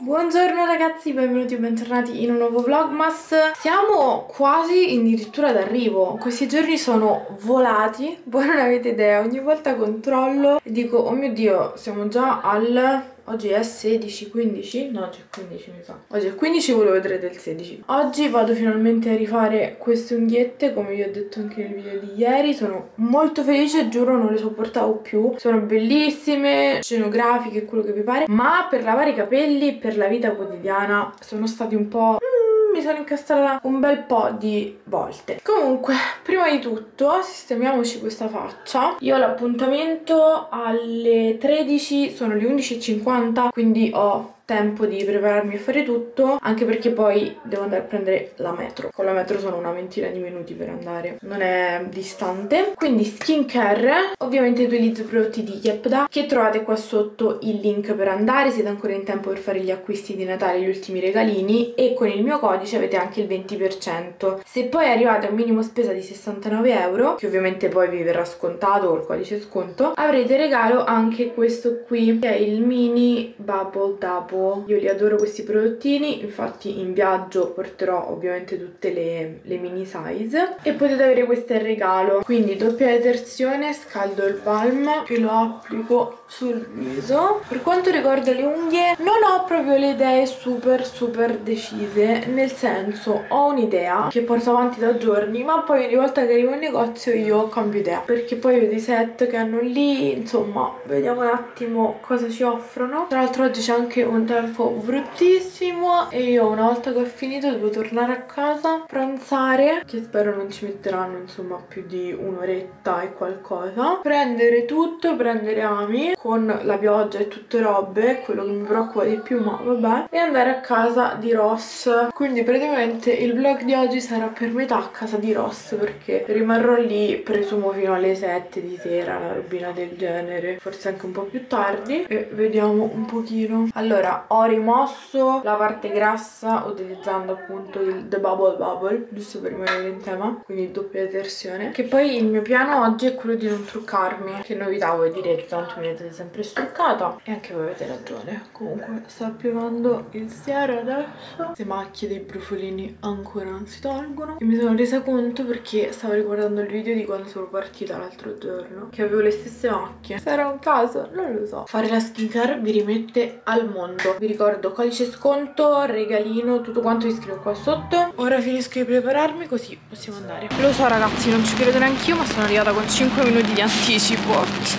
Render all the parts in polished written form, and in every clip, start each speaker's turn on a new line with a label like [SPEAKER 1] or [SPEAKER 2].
[SPEAKER 1] Buongiorno ragazzi, benvenuti o bentornati in un nuovo vlogmas. Siamo quasi addirittura d'arrivo. Questi giorni sono volati, voi non avete idea. Ogni volta controllo e dico, oh mio Dio, siamo già al... Oggi è 16, 15? No, oggi è 15 mi sa. Oggi è 15, volevo vedere del 16. Oggi vado finalmente a rifare queste unghiette, come vi ho detto anche nel video di ieri. Sono molto felice, giuro non le sopportavo più. Sono bellissime, scenografiche, quello che vi pare. Ma per lavare i capelli, per la vita quotidiana, sono stati un po'... mi sono incastrata un bel po' di volte. Comunque, prima di tutto sistemiamoci questa faccia. Io ho l'appuntamento alle 13, sono le 11:50, quindi ho tempo di prepararmi e fare tutto, anche perché poi devo andare a prendere la metro. Con la metro sono una ventina di minuti per andare, non è distante. Quindi skincare, ovviamente utilizzo i prodotti di Yepda, che trovate qua sotto il link per andare, siete ancora in tempo per fare gli acquisti di Natale, gli ultimi regalini, e con il mio codice avete anche il 20%. Se poi arrivate a un minimo spesa di 69 euro, che ovviamente poi vi verrà scontato col codice sconto, avrete regalo anche questo qui, che è il mini Bubble Double. Io li adoro questi prodottini, infatti in viaggio porterò ovviamente tutte le mini size, e potete avere questo in regalo. Quindi doppia detersione, scaldo il balm e lo applico sul viso. Per quanto riguarda le unghie, non ho proprio le idee super decise, nel senso ho un'idea che porto avanti da giorni, ma poi ogni volta che arrivo in negozio io cambio idea, perché poi vedo i set che hanno lì, insomma vediamo un attimo cosa ci offrono. Tra l'altro oggi c'è anche un tempo bruttissimo e io una volta che ho finito devo tornare a casa, pranzare, che spero non ci metteranno insomma più di un'oretta e qualcosa, prendere tutto, prendere Ami con la pioggia e tutte robe, quello che mi preoccupa di più, ma vabbè, e andare a casa di Ross. Quindi praticamente il vlog di oggi sarà per metà a casa di Ross, perché rimarrò lì presumo fino alle 7 di sera, una robina del genere, forse anche un po' più tardi, e vediamo un pochino. Allora, ho rimosso la parte grassa utilizzando appunto il The Bubble, giusto per rimanere in tema, quindi doppia detersione. Che poi il mio piano oggi è quello di non truccarmi. Che novità, voi direte, tanto mi vedete sempre struccata, e anche voi avete ragione. Comunque sto applicando il siero adesso, le macchie dei brufolini ancora non si tolgono, e mi sono resa conto perché stavo riguardando il video di quando sono partita l'altro giorno, che avevo le stesse macchie. Sarà un caso? Non lo so. Fare la skincare vi rimette al mondo. Vi ricordo codice sconto, regalino, tutto quanto vi scrivo qua sotto. Ora finisco di prepararmi così possiamo andare. Lo so ragazzi, non ci credo neanche io, ma sono arrivata con 5 minuti di anticipo.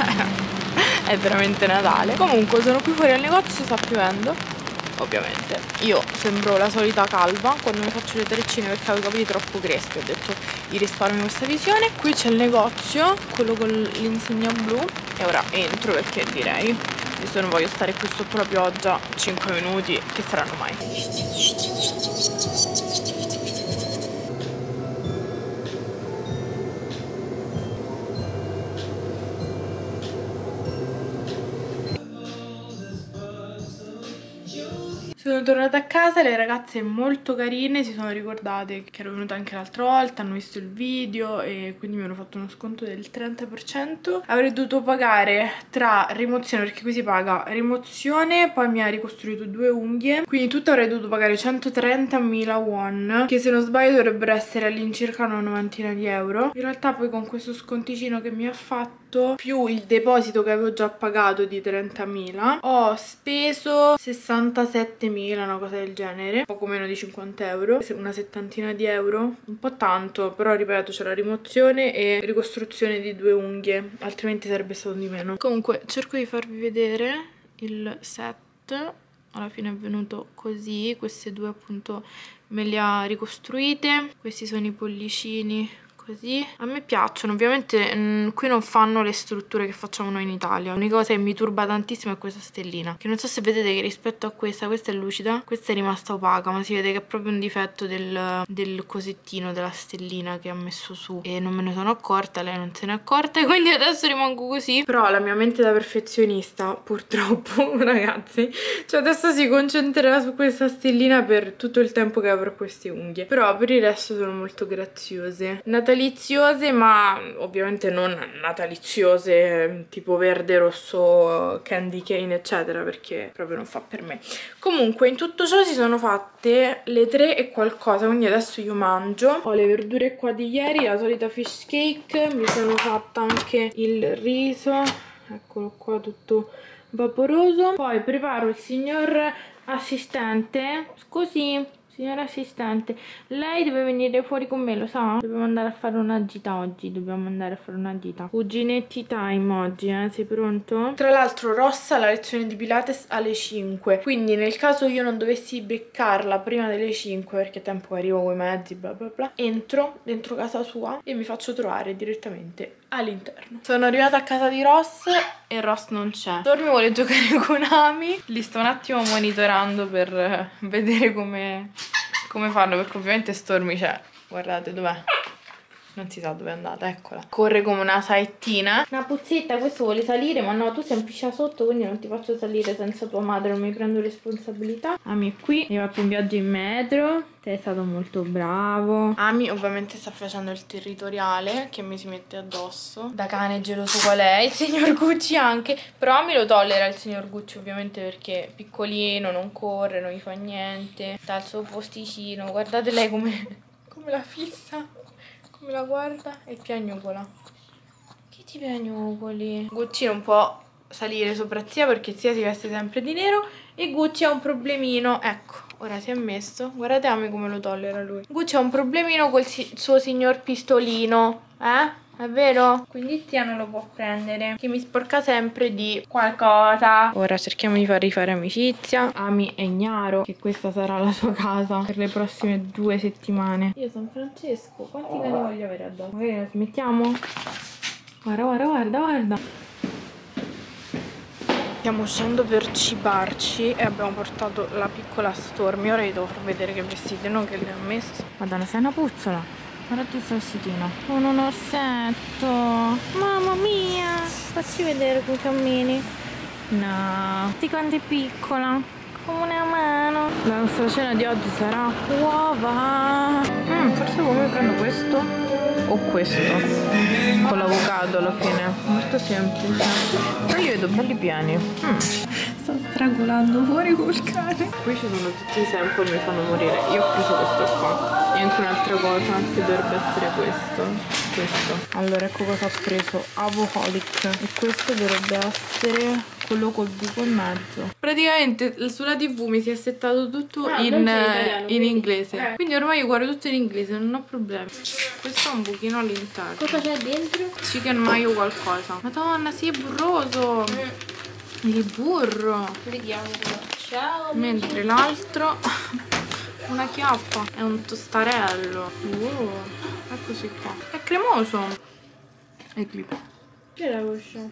[SPEAKER 1] Cioè, è veramente Natale. Comunque sono qui fuori al negozio, sta piovendo, ovviamente. Io sembro la solita calva quando mi faccio le treccine perché avevo i capelli troppo crespi. Ho detto gli risparmio questa visione. Qui c'è il negozio, quello con l'insegna blu, e ora entro perché direi, visto che non voglio stare qui sotto la pioggia 5 minuti, che saranno mai. Sono tornata a casa, le ragazze molto carine si sono ricordate che ero venuta anche l'altra volta, hanno visto il video e quindi mi hanno fatto uno sconto del 30%. Avrei dovuto pagare tra rimozione, perché qui si paga rimozione, poi mi ha ricostruito 2 unghie, quindi tutto avrei dovuto pagare 130.000 won, che se non sbaglio dovrebbero essere all'incirca una novantina di euro. In realtà poi con questo sconticino che mi ha fatto, più il deposito che avevo già pagato di 30.000, ho speso 67.000, una cosa del genere, poco meno di 50 euro, una settantina di euro, un po' tanto, però ripeto c'è la rimozione e ricostruzione di 2 unghie, altrimenti sarebbe stato di meno. Comunque cerco di farvi vedere il set, alla fine è venuto così, queste 2 appunto me le ha ricostruite, questi sono i pollicini così. A me piacciono, ovviamente qui non fanno le strutture che facciamo noi in Italia. L'unica cosa che mi turba tantissimo è questa stellina, che non so se vedete che rispetto a questa è lucida, questa è rimasta opaca, ma si vede che è proprio un difetto del cosettino, della stellina che ha messo su, e non me ne sono accorta, lei non se n'è accorta, e quindi adesso rimango così. Però la mia mente da perfezionista, purtroppo ragazzi, cioè adesso si concentrerà su questa stellina per tutto il tempo che avrò queste unghie. Però per il resto sono molto graziose. Natale nataliziose, ma ovviamente non nataliziose tipo verde, rosso, candy cane eccetera, perché proprio non fa per me. Comunque in tutto ciò si sono fatte le 3 e qualcosa, quindi adesso io mangio. Ho le verdure qua di ieri, la solita fish cake, mi sono fatta anche il riso, eccolo qua tutto vaporoso. Poi preparo il signor assistente. Scusi, signor assistente, lei deve venire fuori con me, lo sa? Dobbiamo andare a fare una gita oggi, dobbiamo andare a fare una gita. Cuginetti time oggi, sei pronto? Tra l'altro Rossa ha la lezione di Pilates alle 5, quindi nel caso io non dovessi beccarla prima delle 5, perché tempo arrivo coi mezzi, bla bla bla, entro dentro casa sua e mi faccio trovare direttamente all'interno. Sono arrivata a casa di Ross e Ross non c'è. Stormy vuole giocare con Ami, li sto un attimo monitorando per vedere come farlo, perché ovviamente Stormy c'è. Guardate dov'è. Non si sa dove è andata, eccola. Corre come una saettina. Una puzzetta, questo vuole salire, ma no, tu sei un piscia sotto, quindi non ti faccio salire senza tua madre, non mi prendo responsabilità. Ami è qui, hai fatto un viaggio in metro, sei stato molto bravo. Ami ovviamente sta facendo il territoriale, che mi si mette addosso. Da cane geloso qual è, il signor Gucci anche. Però Ami lo tollera il signor Gucci ovviamente, perché è piccolino, non corre, non gli fa niente. Sta al suo posticino, guardate lei come la fissa. Come la guarda e piagnucola. Che ti piagnucoli? Gucci non può salire sopra zia perché zia si veste sempre di nero e Gucci ha un problemino. Ecco, ora si è messo. Guardate Ami come lo tollera lui. Gucci ha un problemino col suo signor pistolino. È vero? Quindi zia non lo può prendere, che mi sporca sempre di qualcosa. Ora cerchiamo di far rifare amicizia. Ami è ignaro che questa sarà la sua casa per le prossime 2 settimane. Io sono Francesco, quanti cani voglio avere addosso? Magari la smettiamo? Guarda, guarda, guarda, guarda. Stiamo uscendo per cibarci e abbiamo portato la piccola Stormy. Ora vi devo far vedere che vestitino che le ha messo. Madonna, sei una puzzola. Guarda questo vestitino con un orsetto. Mamma mia, facci vedere come cammini. No, di quanto è piccola, come una mano. La nostra cena di oggi sarà uova. Forse come prendo questo o questo con l'avocado alla fine, molto semplice. Però io vedo belli pieni. Sto strangolando fuori col cane. Qui ci sono tutti i sample, mi fanno morire. Io ho preso questo qua e anche un'altra cosa che dovrebbe essere questo. Allora ecco cosa ho preso, Avoholic, e questo dovrebbe essere quello col buco in mezzo. Praticamente sulla TV mi si è settato tutto in inglese, quindi ormai io guardo tutto in inglese, non ho problemi. Questo è un buchino all'interno. Cosa c'è dentro? Chicken mayo qualcosa. Madonna, sì, è burroso. Il burro. Vediamo. Ciao. Mentre l'altro una chiappa, è un tostarello. Eccoci qua. È cremoso. E clip. Che è la voce?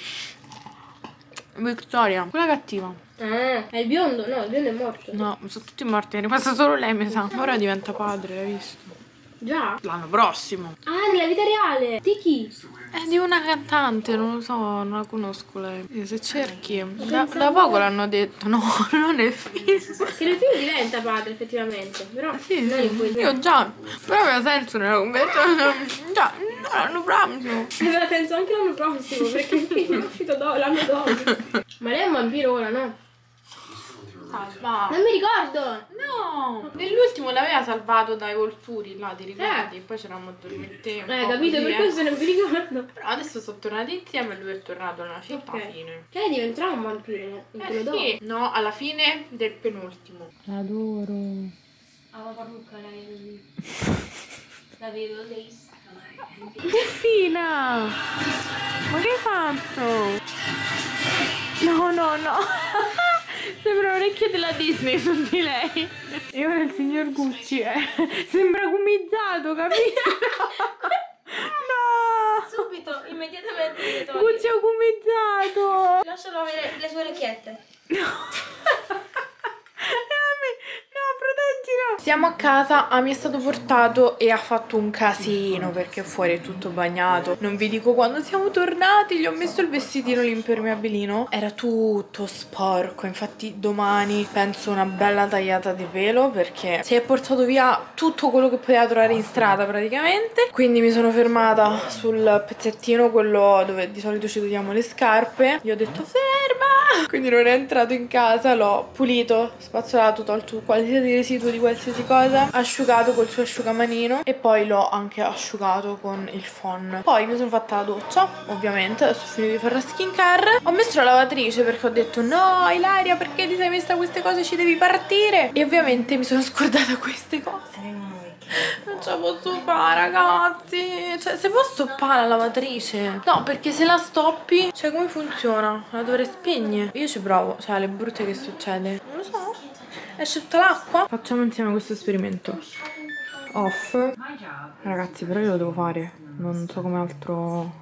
[SPEAKER 1] Victoria, quella cattiva.
[SPEAKER 2] È il biondo? No, il biondo è morto.
[SPEAKER 1] No, sono tutti morti, è rimasta solo lei, mi sa. Ora diventa padre, l'hai visto?
[SPEAKER 2] Già?
[SPEAKER 1] L'anno prossimo.
[SPEAKER 2] Ah, nella vita reale. Di chi?
[SPEAKER 1] È di una cantante, non lo so, non la conosco lei. Se cerchi, da poco l'hanno detto. No, non è film.
[SPEAKER 2] Che nel film diventa padre effettivamente. Però
[SPEAKER 1] sì, io già. Però aveva senso nella conversazione. Già, l'anno prossimo.
[SPEAKER 2] Aveva senso anche l'anno prossimo, perché il film è uscito l'anno dopo. Ma lei è un vampiro ora, no?
[SPEAKER 1] Salva.
[SPEAKER 2] Non mi ricordo.
[SPEAKER 1] No, nell'ultimo l'aveva salvato dai volturi, là, ti ricordi? Poi c'eravamo addormentati.
[SPEAKER 2] Capito, per questo non mi ricordo.
[SPEAKER 1] Però adesso sono tornati insieme e lui è tornato nella città alla fine.
[SPEAKER 2] Che lei diventerà un vampiro in quello dopo?
[SPEAKER 1] Sì. No, alla fine del penultimo. L'adoro.
[SPEAKER 2] La parrucca la vedo lì. La vedo lì.
[SPEAKER 1] Buffina! Ma che hai fatto? No, no, no. Sembra l'orecchio della Disney su di lei. E ora il signor Gucci sembra gumizzato, capito? No!
[SPEAKER 2] Subito, immediatamente.
[SPEAKER 1] Gucci è gumizzato.
[SPEAKER 2] Lascialo avere le sue orecchiette.
[SPEAKER 1] No. No, proteggilo. Siamo a casa, mi è stato portato e ha fatto un casino perché fuori è tutto bagnato. Non vi dico quando siamo tornati, gli ho messo il vestitino, l'impermeabilino. Era tutto sporco, infatti domani penso una bella tagliata di pelo perché si è portato via tutto quello che poteva trovare in strada praticamente. Quindi mi sono fermata sul pezzettino, quello dove di solito ci togliamo le scarpe. Gli ho detto ferma! Quindi non è entrato in casa, l'ho pulito, spazzolato, tolto qualsiasi residuo di qualsiasi cosa, asciugato col suo asciugamanino e poi l'ho anche asciugato con il phon. Poi mi sono fatta la doccia, ovviamente, adesso ho finito di fare la skincare. Ho messo la lavatrice perché ho detto no Ilaria, perché ti sei messa queste cose, ci devi partire. E ovviamente mi sono scordata queste cose. Non ce la posso fare, ragazzi. Cioè, se posso stoppare la lavatrice. No, perché se la stoppi, cioè, come funziona? La dovrei spegnere. Io ci provo. Cioè, le brutte che succede? Non lo so. Esce tutta l'acqua. Facciamo insieme questo esperimento. Off. Ragazzi, però io lo devo fare. Non so come altro.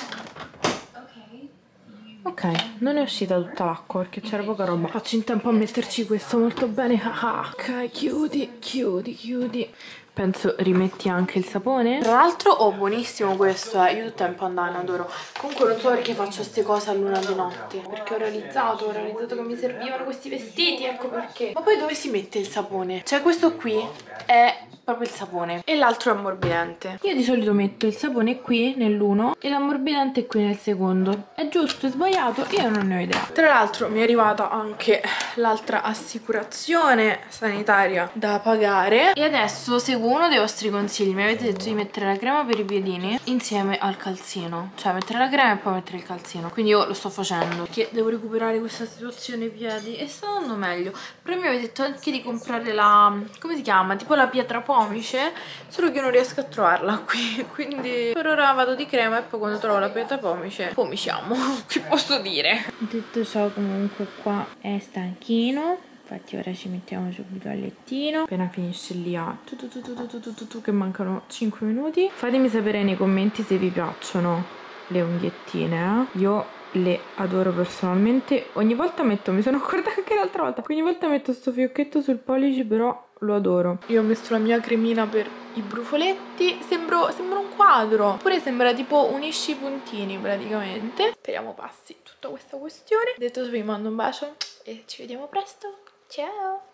[SPEAKER 1] Ok, non è uscita tutta l'acqua perché c'era poca roba. Faccio in tempo a metterci questo molto bene. Ok, chiudi, chiudi, chiudi. Penso rimetti anche il sapone. Tra l'altro, oh, buonissimo questo, io tutto il tempo andavo, adoro. Comunque non so perché faccio queste cose a luna di notte. Perché ho realizzato che mi servivano questi vestiti, ecco perché. Ma poi dove si mette il sapone? Cioè questo qui è proprio il sapone e l'altro è ammorbidente. Io di solito metto il sapone qui nell'uno e l'ammorbidente qui nel secondo. È giusto, è sbagliato? Io non ne ho idea. Tra l'altro mi è arrivata anche l'altra assicurazione sanitaria da pagare e adesso seguo uno dei vostri consigli. Mi avete detto di mettere la crema per i piedini insieme al calzino, cioè mettere la crema e poi mettere il calzino. Quindi io lo sto facendo perché devo recuperare questa situazione ai piedi e sto andando meglio. Però mi avete detto anche di comprare la, come si chiama? Tipo la pietra pomice, solo che non riesco a trovarla qui, quindi per ora vado di crema e poi quando trovo la pietra pomice pomiciamo. Che posso dire? Detto ciò, comunque qua è stanchino. Infatti ora ci mettiamo subito al lettino. Appena finisce lì che mancano 5 minuti. Fatemi sapere nei commenti se vi piacciono le unghiettine, Io le adoro personalmente. Ogni volta metto, mi sono accorta anche l'altra volta, ogni volta metto sto fiocchetto sul pollice, però lo adoro. Io ho messo la mia cremina per i brufoletti. Sembra un quadro, oppure sembra tipo unisci i puntini praticamente. Speriamo passi tutta questa questione. Detto, vi mando un bacio e ci vediamo presto. Ciao!